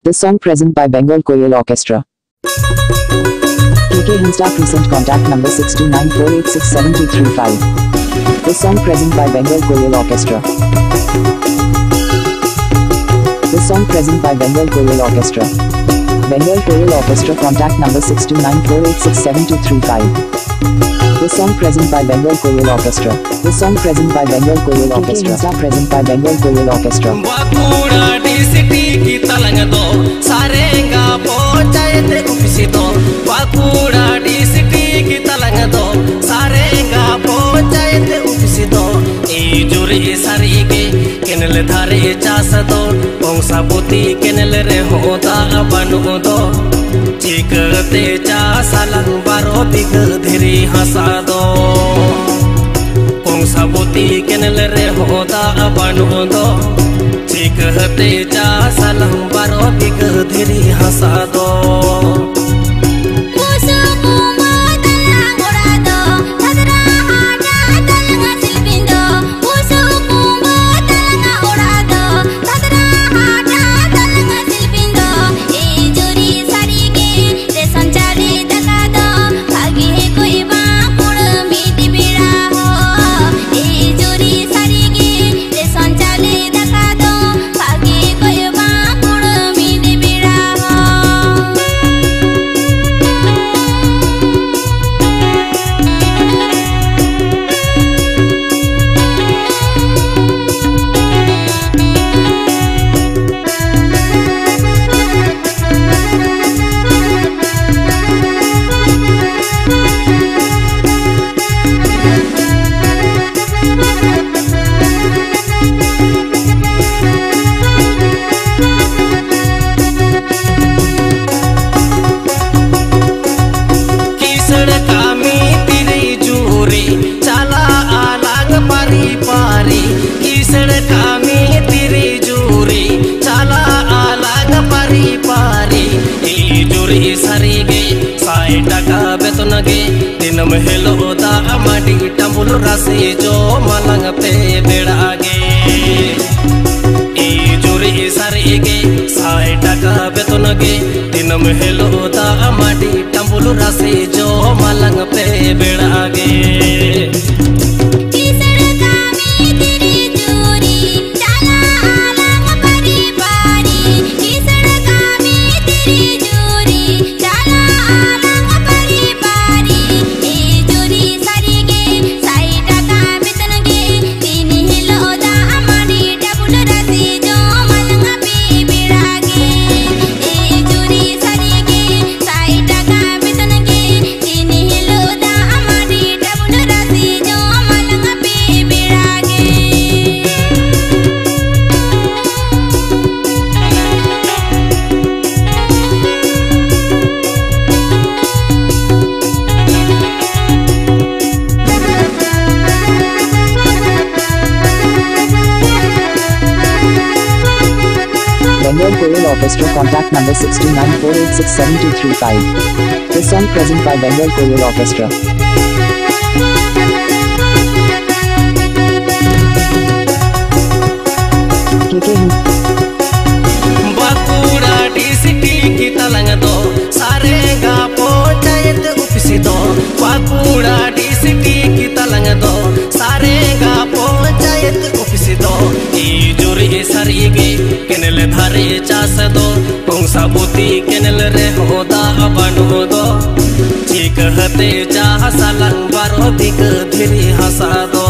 The song present by Bengal Koyal Orchestra. KK Hinsta present contact number 6294867235. The song present by Bengal Koyal Orchestra. The song present by Bengal Koyal Orchestra. Bengal Koyal Orchestra contact number 6294867235. The song present by Bengal Koyal Orchestra. The song present by Bengal Koyal Orchestra. KK present by Bengal Koyal Orchestra. Bakura city ki talang do sarenga panchayat office do. Bakura city ki talang do sarenga panchayat office do. E juri sari ke kenel dhare chas do. Pongsa puti kenel re hoda banu do. Chikate chasalang baro big dhiri hasa do. Pongsa puti kenel re hoda banu do. Chikate chasalang baro big dhiri hasa do. Dinam hello da amadi tambul rasi jo malang pe bedage. E juri sari ge sai taka betonage. Dinam hello da amadi tambul rasi jo malang pe bedage. Bengal Koyal Orchestra contact number 6294867235. The song present by Bengal Koyal Orchestra. KK Bakura city ki talang do sarenga panchayat office do. Bakura city ki talang do sarenga panchayat office do. E juri sari ge kenel dhare chas do. Pongsa puti kenel re hoda banu do. Chikate chasalang baro big dhiri hasa do.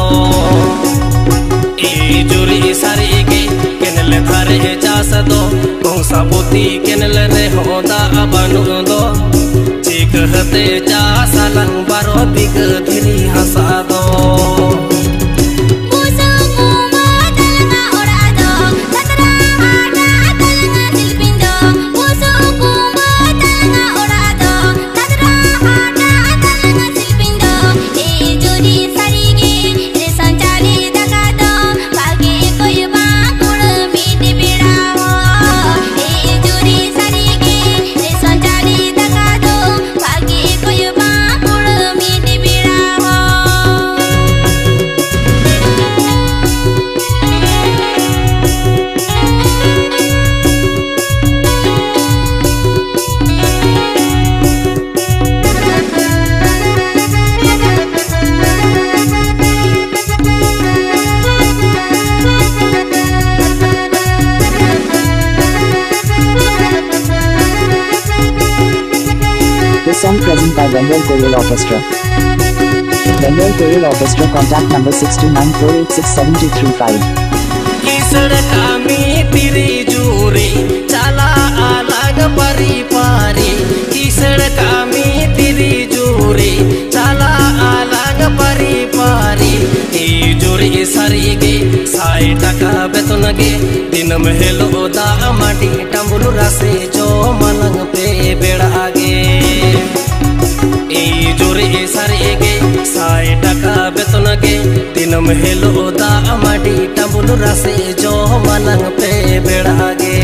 E juri sari ge kenel dhare chas do. Pongsa puti kenel re hoda banu do. Chikate chasalang baro big dhiri hasa do. song present by Bengal Koyal Orchestra. Bengal Koyal Orchestra, contact number 6294867235. किसड़ कामी तेरी जोरे चला अलग परी पारी, किसड़ कामी तेरी जोरे चला अलग परी पारी। ए जोरे सारी गे साई टका बेतन गे दिन में हेलो दा माटी टम्बुल रासे जो मलंग पे बेड़ा गे। ए जोरे सारी गे साई टका बेतन गे दिन में हेलो दा माटी टम्बुल रासे जो मलंग पे बेड़ा गे।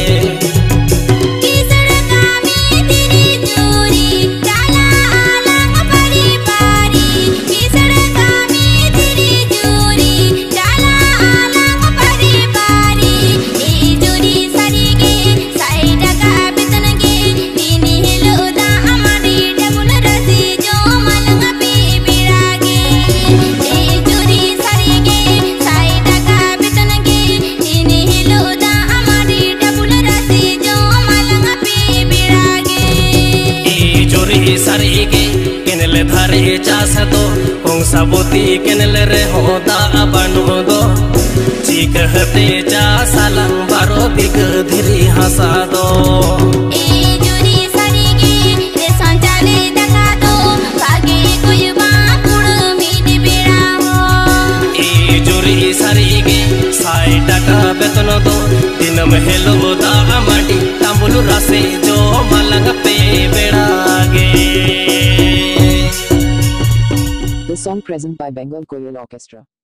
सारी गे केनले धारे चास दो पोंसा बोती केनले रे होदा बानु दो चीक हते चा सालंग बारो बिग धीरी हंसा दो। ए जोरी सारी गे रे संचाले दका दो भागे कोई बापुड़ मीड बेड़ा हो। ए जोरी सारी गे साई टका बेतन दो दिन में हेलो दा माटी टम्बुल रासे जो मलंग पे बेड़ा गे। The song present by Bengal Koyal Orchestra.